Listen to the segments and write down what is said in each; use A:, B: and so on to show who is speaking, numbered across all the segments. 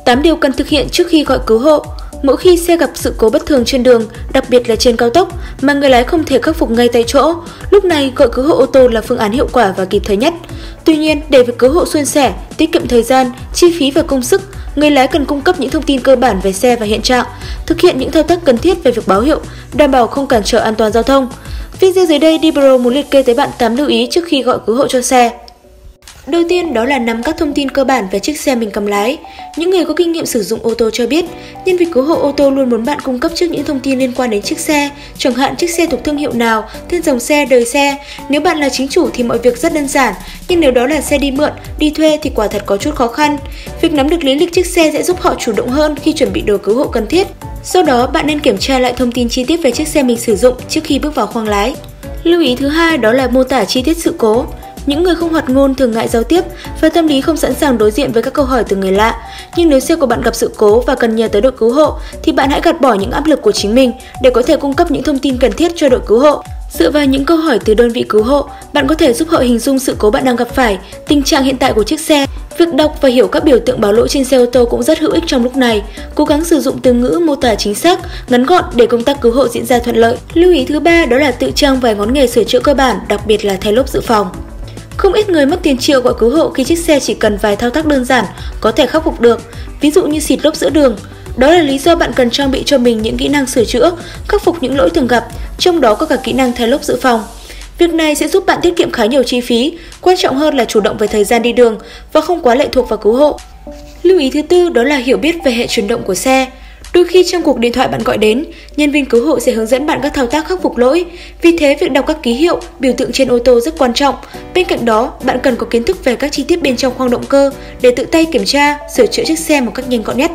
A: 8 điều cần thực hiện trước khi gọi cứu hộ. Mỗi khi xe gặp sự cố bất thường trên đường, đặc biệt là trên cao tốc, mà người lái không thể khắc phục ngay tại chỗ, lúc này gọi cứu hộ ô tô là phương án hiệu quả và kịp thời nhất. Tuy nhiên, để việc cứu hộ suôn sẻ, tiết kiệm thời gian, chi phí và công sức, người lái cần cung cấp những thông tin cơ bản về xe và hiện trạng, thực hiện những thao tác cần thiết về việc báo hiệu, đảm bảo không cản trở an toàn giao thông. Video dưới đây Dibro muốn liệt kê tới bạn 8 lưu ý trước khi gọi cứu hộ cho xe. Đầu tiên đó là nắm các thông tin cơ bản về chiếc xe mình cầm lái. Những người có kinh nghiệm sử dụng ô tô cho biết, nhân viên cứu hộ ô tô luôn muốn bạn cung cấp trước những thông tin liên quan đến chiếc xe, chẳng hạn chiếc xe thuộc thương hiệu nào, tên dòng xe, đời xe. Nếu bạn là chính chủ thì mọi việc rất đơn giản, nhưng nếu đó là xe đi mượn, đi thuê thì quả thật có chút khó khăn. Việc nắm được lý lịch chiếc xe sẽ giúp họ chủ động hơn khi chuẩn bị đồ cứu hộ cần thiết. Sau đó, bạn nên kiểm tra lại thông tin chi tiết về chiếc xe mình sử dụng trước khi bước vào khoang lái. Lưu ý thứ hai đó là mô tả chi tiết sự cố. Những người không hoạt ngôn thường ngại giao tiếp và tâm lý không sẵn sàng đối diện với các câu hỏi từ người lạ. Nhưng nếu xe của bạn gặp sự cố và cần nhờ tới đội cứu hộ, thì bạn hãy gạt bỏ những áp lực của chính mình để có thể cung cấp những thông tin cần thiết cho đội cứu hộ. Dựa vào những câu hỏi từ đơn vị cứu hộ, bạn có thể giúp họ hình dung sự cố bạn đang gặp phải, tình trạng hiện tại của chiếc xe. Việc đọc và hiểu các biểu tượng báo lỗi trên xe ô tô cũng rất hữu ích trong lúc này. Cố gắng sử dụng từ ngữ mô tả chính xác, ngắn gọn để công tác cứu hộ diễn ra thuận lợi. Lưu ý thứ ba đó là tự trang vài ngón nghề sửa chữa cơ bản, đặc biệt là thay lốp dự phòng. Không ít người mất tiền triệu gọi cứu hộ khi chiếc xe chỉ cần vài thao tác đơn giản có thể khắc phục được, ví dụ như xịt lốp giữa đường. Đó là lý do bạn cần trang bị cho mình những kỹ năng sửa chữa, khắc phục những lỗi thường gặp, trong đó có cả kỹ năng thay lốp dự phòng. Việc này sẽ giúp bạn tiết kiệm khá nhiều chi phí, quan trọng hơn là chủ động về thời gian đi đường và không quá lệ thuộc vào cứu hộ. Lưu ý thứ tư đó là hiểu biết về hệ chuyển động của xe. Đôi khi trong cuộc điện thoại bạn gọi đến, nhân viên cứu hộ sẽ hướng dẫn bạn các thao tác khắc phục lỗi. Vì thế, việc đọc các ký hiệu, biểu tượng trên ô tô rất quan trọng. Bên cạnh đó, bạn cần có kiến thức về các chi tiết bên trong khoang động cơ để tự tay kiểm tra, sửa chữa chiếc xe một cách nhanh gọn nhất.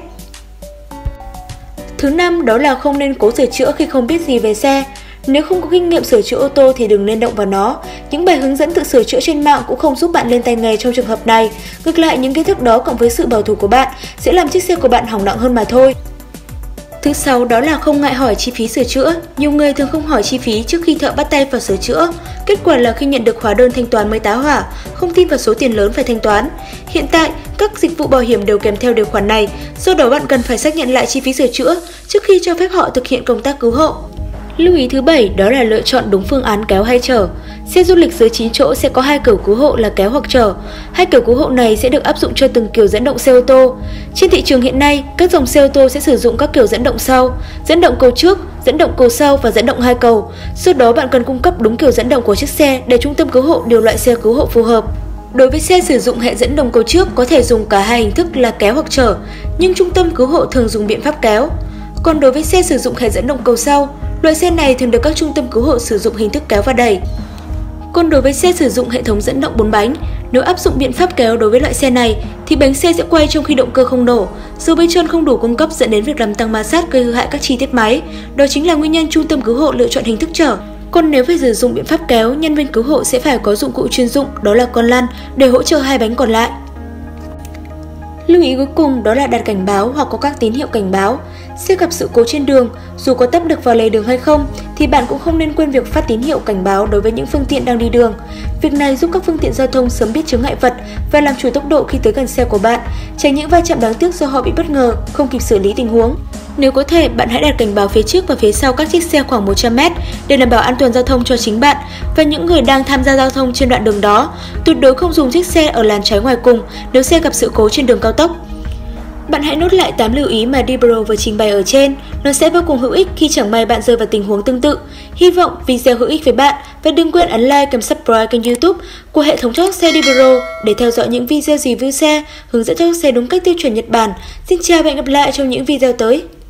A: Thứ năm đó là không nên cố sửa chữa khi không biết gì về xe. Nếu không có kinh nghiệm sửa chữa ô tô thì đừng nên động vào nó. Những bài hướng dẫn tự sửa chữa trên mạng cũng không giúp bạn lên tay nghề trong trường hợp này. Ngược lại, những kiến thức đó cộng với sự bảo thủ của bạn sẽ làm chiếc xe của bạn hỏng nặng hơn mà thôi. Thứ sáu đó là không ngại hỏi chi phí sửa chữa. Nhiều người thường không hỏi chi phí trước khi thợ bắt tay vào sửa chữa. Kết quả là khi nhận được hóa đơn thanh toán mới tá hỏa, không tin vào số tiền lớn phải thanh toán. Hiện tại, các dịch vụ bảo hiểm đều kèm theo điều khoản này, do đó bạn cần phải xác nhận lại chi phí sửa chữa trước khi cho phép họ thực hiện công tác cứu hộ. Lưu ý thứ 7 đó là lựa chọn đúng phương án kéo hay chở. Xe du lịch dưới 9 chỗ sẽ có hai kiểu cứu hộ là kéo hoặc chở. Hai kiểu cứu hộ này sẽ được áp dụng cho từng kiểu dẫn động xe ô tô. Trên thị trường hiện nay, các dòng xe ô tô sẽ sử dụng các kiểu dẫn động sau, dẫn động cầu trước, dẫn động cầu sau và dẫn động hai cầu. Do đó bạn cần cung cấp đúng kiểu dẫn động của chiếc xe để trung tâm cứu hộ điều loại xe cứu hộ phù hợp. Đối với xe sử dụng hệ dẫn động cầu trước có thể dùng cả hai hình thức là kéo hoặc chở, nhưng trung tâm cứu hộ thường dùng biện pháp kéo. Còn đối với xe sử dụng hệ dẫn động cầu sau, loại xe này thường được các trung tâm cứu hộ sử dụng hình thức kéo và đẩy. Còn đối với xe sử dụng hệ thống dẫn động 4 bánh, nếu áp dụng biện pháp kéo đối với loại xe này thì bánh xe sẽ quay trong khi động cơ không nổ, dầu bê trơn không đủ cung cấp dẫn đến việc làm tăng ma sát gây hư hại các chi tiết máy. Đó chính là nguyên nhân trung tâm cứu hộ lựa chọn hình thức chở. Còn nếu phải sử dụng biện pháp kéo, nhân viên cứu hộ sẽ phải có dụng cụ chuyên dụng đó là con lăn để hỗ trợ hai bánh còn lại. Lưu ý cuối cùng đó là đặt cảnh báo hoặc có các tín hiệu cảnh báo. Xe gặp sự cố trên đường, dù có tấp được vào lề đường hay không, thì bạn cũng không nên quên việc phát tín hiệu cảnh báo đối với những phương tiện đang đi đường. Việc này giúp các phương tiện giao thông sớm biết chướng ngại vật và làm chủ tốc độ khi tới gần xe của bạn, tránh những va chạm đáng tiếc do họ bị bất ngờ, không kịp xử lý tình huống. Nếu có thể, bạn hãy đặt cảnh báo phía trước và phía sau các chiếc xe khoảng 100 m để đảm bảo an toàn giao thông cho chính bạn và những người đang tham gia giao thông trên đoạn đường đó. Tuyệt đối không dùng chiếc xe ở làn trái ngoài cùng nếu xe gặp sự cố trên đường cao tốc. Bạn hãy nốt lại 8 lưu ý mà Dibro vừa trình bày ở trên, nó sẽ vô cùng hữu ích khi chẳng may bạn rơi vào tình huống tương tự. Hy vọng video hữu ích với bạn và đừng quên ấn like kèm subscribe kênh YouTube của hệ thống chốt xe Dibro để theo dõi những video review xe, hướng dẫn chốt xe đúng cách tiêu chuẩn Nhật Bản. Xin chào và hẹn gặp lại trong những video tới.